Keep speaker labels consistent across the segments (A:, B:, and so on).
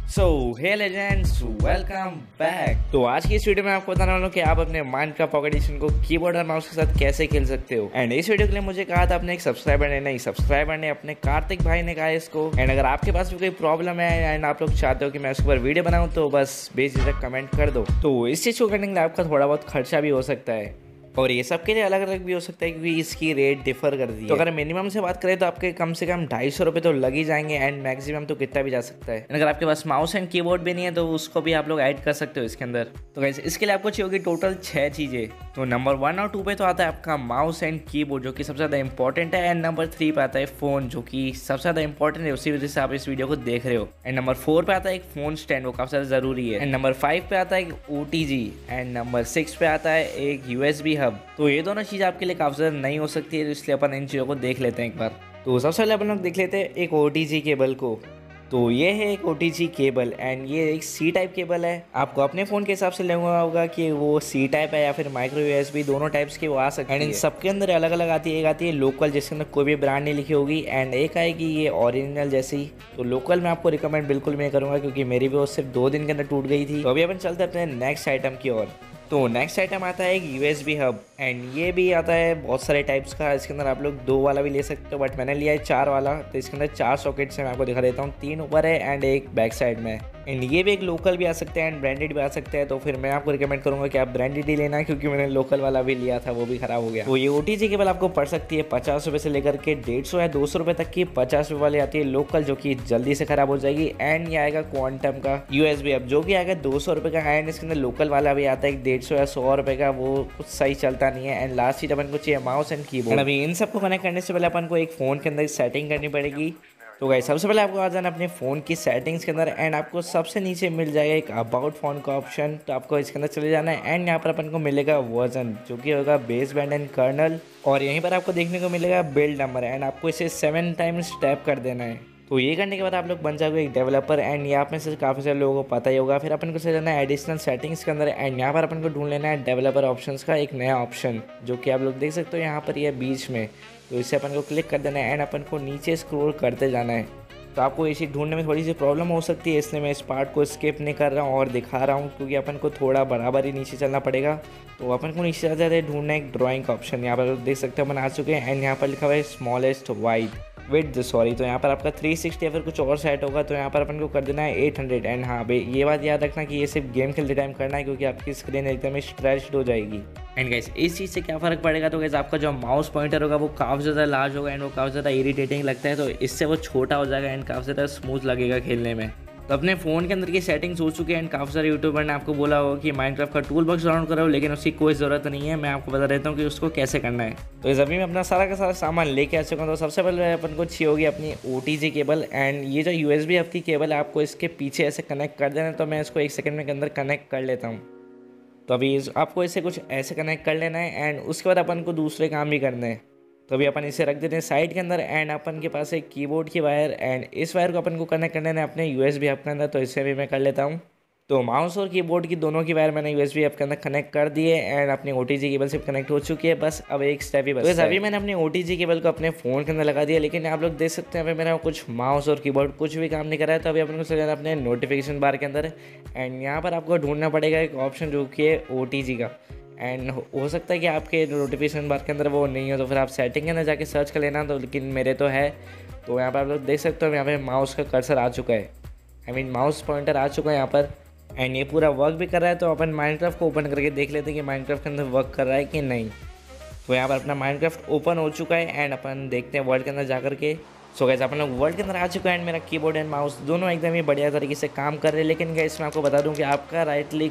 A: सो hey legends, welcome back. तो आज की इस वीडियो में आपको बताने वाला हूँ कि आप अपने माइनक्राफ्ट पॉकेट एडिशन को कीबोर्ड और माउस के साथ कैसे खेल सकते हो। एंड इस वीडियो के लिए मुझे कहा था अपने एक सब्सक्राइबर ने अपने कार्तिक भाई ने कहा इसको। एंड अगर आपके पास भी कोई प्रॉब्लम है एंड आप लोग चाहते हो कि मैं उसके ऊपर वीडियो बनाऊँ तो बस बेझिझक कमेंट कर दो। तो इस चीज को करने के लिए आपका थोड़ा बहुत खर्चा भी हो सकता है और ये सबके लिए अलग अलग भी हो सकता है क्योंकि इसकी रेट डिफर कर दी है। तो अगर मिनिमम से बात करें तो आपके कम से कम 250 रुपये तो लग ही जाएंगे एंड मैक्सिमम तो कितना भी जा सकता है। अगर आपके पास माउस एंड कीबोर्ड भी नहीं है तो उसको भी आप लोग ऐड कर सकते हो इसके अंदर। तो गाइस इसके लिए आपको चाहिए होगी टोटल 6 चीज़ें। तो नंबर 1 और 2 पे तो आता है आपका माउस एंड कीबोर्ड जो कि सबसे ज़्यादा इंपॉर्टेंट है। एंड नंबर 3 पे आता है फ़ोन जो कि सबसे ज़्यादा इंपॉर्टेंट है, उसी वजह से आप इस वीडियो को देख रहे हो। एंड नंबर 4 पे आता है एक फ़ोन स्टैंड, वो काफ़ी ज़्यादा ज़रूरी है। एंड नंबर 5 पे आता है एक OTG एंड नंबर 6 पे आता है एक USB हब। तो ये दोनों चीज़ आपके लिए काफ़ी ज़्यादा नहीं हो सकती है, इसलिए अपन इन चीज़ों को देख लेते हैं एक बार। तो सबसे पहले अपन लोग देख लेते हैं एक OTG केबल को। तो ये है एक OTG केबल एंड ये एक C टाइप केबल है। आपको अपने फ़ोन के हिसाब से लेना होगा कि वो C टाइप है या फिर माइक्रो USB, दोनों टाइप्स की वो आ सकती है। एंड इन सबके अंदर अलग अलग आती है। एक आती है लोकल जिसके अंदर कोई भी ब्रांड नहीं लिखी होगी एंड एक आएगी ये ओरिजिनल जैसी। तो लोकल मैं आपको रिकमेंड बिल्कुल नहीं करूँगा क्योंकि मेरी भी वो सिर्फ 2 दिन के अंदर टूट गई थी। तो अभी अपन चलते हैं अपने नेक्स्ट आइटम की ओर। तो नेक्स्ट आइटम आता है एक USB हब एंड ये भी आता है बहुत सारे टाइप्स का। इसके अंदर आप लोग 2 वाला भी ले सकते हो बट मैंने लिया है 4 वाला। तो इसके अंदर 4 सॉकेट्स हैं, मैं आपको दिखा देता हूँ। 3 ऊपर है एंड एक बैक साइड में। एंड ये भी एक लोकल भी आ सकते हैं एंड ब्रांडेड भी आ सकते हैं। तो फिर मैं आपको रिकमेंड करूँगा कि आप ब्रांडेड ही लेना क्योंकि मैंने लोकल वाला भी लिया था, वो भी खराब हो गया। तो ये OTG केबल आपको पड़ सकती है 50 रुपये से लेकर के 150 या 200 रुपये तक की। 50 रुपये वाली आती है लोकल जो कि जल्दी से खराब हो जाएगी। एंड ये आएगा क्वांटम का USB हब जो कि आएगा 200 रुपये का। एंड इसके अंदर लोकल वाला भी आता है 150 या 100 रुपये का, वो कुछ सही चलता नहीं है। एंड लास्ट चीज अपन को चाहिए माउस एंड कीबोर्ड। अभी इन सबको कनेक्ट करने से पहले अपन को एक फ़ोन के अंदर सेटिंग करनी पड़ेगी। तो गाइस सबसे पहले आपको आ जाना अपने फ़ोन की सेटिंग्स के अंदर एंड आपको सबसे नीचे मिल जाएगा एक अबाउट फ़ोन का ऑप्शन। तो आपको इसके अंदर चले जाना है एंड यहाँ पर अपन को मिलेगा वर्जन जो कि होगा बेस बैंड एंड कर्नल। और यहीं पर आपको देखने को मिलेगा बिल्ड नंबर एंड आपको इसे 7 टाइम्स टैप कर देना है। तो ये करने के बाद आप लोग बन जाओगे एक डेवलपर एंड यहाँ में से काफ़ी सारे लोगों को पता ही होगा। फिर अपन को चले जाना है एडिशनल सेटिंग्स के अंदर एंड यहाँ पर अपन को ढूंढ लेना है डेवलपर ऑप्शंस का एक नया ऑप्शन जो कि आप लोग देख सकते हो यहाँ पर ये बीच में। तो इसे अपन को क्लिक कर देना है एंड अपन को नीचे स्क्रॉल करते जाना है। तो आपको ये चीज़ ढूंढने में थोड़ी सी प्रॉब्लम हो सकती है, इसलिए मैं इस पार्ट को स्किप नहीं कर रहा हूँ और दिखा रहा हूँ क्योंकि अपन को थोड़ा बराबर ही नीचे चलना पड़ेगा। तो अपन को नीचे जाते जाते ढूंढना है एक ड्राइंग का ऑप्शन। यहाँ पर देख सकते हो अपन आ चुके हैं एंड यहाँ पर लिखा हुआ है स्मॉलेस्ट विड्थ सॉरी। तो यहाँ पर आपका 360 या फिर कुछ और सेट होगा। तो यहाँ पर अपन को कर देना है 800। एंड हाँ भाई ये बात याद रखना कि ये सिर्फ गेम खेलते टाइम करना है क्योंकि आपकी स्क्रीन एकदम स्ट्रेच्ड हो जाएगी। एंड गाइस इस चीज़ से क्या फ़र्क पड़ेगा, तो गाइस आपका जो माउस पॉइंटर होगा वो काफ़ी ज़्यादा लार्ज होगा एंड वो काफ़ी ज़्यादा इरिटेटिंग लगता है। तो इससे वो छोटा हो जाएगा एंड काफ़ी ज़्यादा स्मूथ लगेगा खेलने में। तो अपने फ़ोन के अंदर की सेटिंग्स हो चुके हैं एंड काफ़ी सारे यूट्यूबर ने आपको बोला होगा कि माइनक्राफ्ट का टूल बॉक्स डाउनलोड करो, लेकिन उसकी कोई ज़रूरत नहीं है। मैं आपको बता देता हूँ कि उसको कैसे करना है। तो इस अभी मैं अपना सारा का सारा सामान लेके आ चुका हूँ। तो सबसे पहले अपन को चाहिए होगी अपनी OTG केबल एंड ये जो USB हब की केबल है आपको इसके पीछे ऐसे कनेक्ट कर देना है। तो मैं इसको 1 सेकंड के अंदर कनेक्ट कर लेता हूँ। तो अभी आपको इसे कुछ ऐसे कनेक्ट कर लेना है एंड उसके बाद अपन को दूसरे काम भी करने हैं। तो अभी अपन इसे रख देते हैं साइड के अंदर एंड अपन के पास एक कीबोर्ड की वायर एंड इस वायर को अपन को कनेक्ट करना है अपने USB हब के अंदर। तो इसे भी मैं कर लेता हूँ। तो माउस और कीबोर्ड की दोनों की वायर मैंने USB हब के अंदर कनेक्ट कर दिए एंड अपनी OTG केबल से कनेक्ट हो चुकी है। बस अब एक स्टेप ही बस। तो अभी मैंने अपनी OTG केबल को अपने फ़ोन के अंदर लगा दिया, लेकिन आप लोग देख सकते हैं अभी मेरा कुछ माउस और कीबोर्ड कुछ भी काम नहीं कर रहा है। तो अभी अपन को चले जाना अपने नोटिफिकेशन बार के अंदर एंड यहाँ पर आपको ढूंढना पड़ेगा एक ऑप्शन जो कि है OTG का। एंड हो सकता है कि आपके नोटिफिकेशन बार के अंदर वो नहीं हो तो फिर आप सेटिंग के अंदर जाके सर्च कर लेना। तो लेकिन मेरे तो है। तो यहाँ पर आप लोग देख सकते हो यहाँ पे माउस का कर्सर आ चुका है, माउस पॉइंटर आ चुका है यहाँ पर एंड ये पूरा वर्क भी कर रहा है। तो अपन माइनक्राफ्ट को ओपन करके देख लेते हैं कि माइनक्राफ्ट के अंदर वर्क कर रहा है कि नहीं। तो यहाँ पर अपना माइनक्राफ्ट ओपन हो चुका है एंड अपन देखते हैं वर्ल्ड के अंदर जा करके। सो गाइस अपन लोग वर्ल्ड के अंदर आ चुका है एंड मेरा कीबोर्ड एंड माउस दोनों एकदम ही बढ़िया तरीके से काम कर रहे हैं। लेकिन गाइस मैं आपको बता दूं कि आपका राइट क्लिक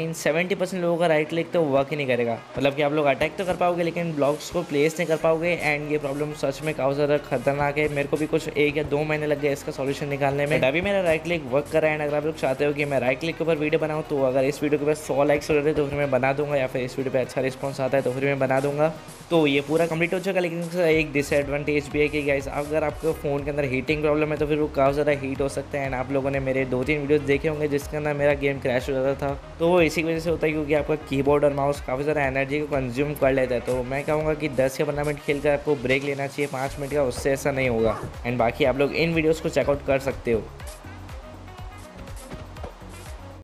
A: 70% लोगों का राइट क्लिक तो वर्क ही नहीं करेगा। मतलब कि आप लोग अटैक तो कर पाओगे लेकिन ब्लॉक्स को प्लेस नहीं कर पाओगे एंड ये प्रॉब्लम सच में काफ़ी ज़्यादा खतरनाक है। मेरे को भी कुछ 1 या 2 महीने लग गए इसका सॉल्यूशन निकालने में। अभी मेरा राइट क्लिक वर्क कर रहा है एंड अगर आप लोग चाहते हो कि मैं राइट क्लिक के ऊपर वीडियो बनाऊँ तो अगर इस वीडियो के पास 100 लाइक्स हो रहे तो फिर मैं बना दूंगा, या फिर इस वीडियो पर अच्छा रिस्पॉन्स आता है तो फिर मैं बना दूंगा। तो ये पूरा कंप्लीट हो चुका। लेकिन एक डिसएडवांटेज भी है कि गाइस अगर आपको फ़ोन के अंदर हीटिंग प्रॉब्लम है तो फिर वो काफ़ी ज़्यादा हीट हो सकता है। एंड आप लोगों ने मेरे 2-3 वीडियोस देखे होंगे जिसके अंदर मेरा गेम क्रैश हो जाता था। तो वो इसी वजह से होता है क्योंकि आपका कीबोर्ड और माउस काफ़ी ज़्यादा एनर्जी को कंज्यूम कर लेता है। तो मैं कहूँगा कि 10 या 15 मिनट खेल कर आपको ब्रेक लेना चाहिए 5 मिनट का, उससे ऐसा नहीं होगा। एंड बाकी आप लोग इन वीडियोज़ को चेकआउट कर सकते हो।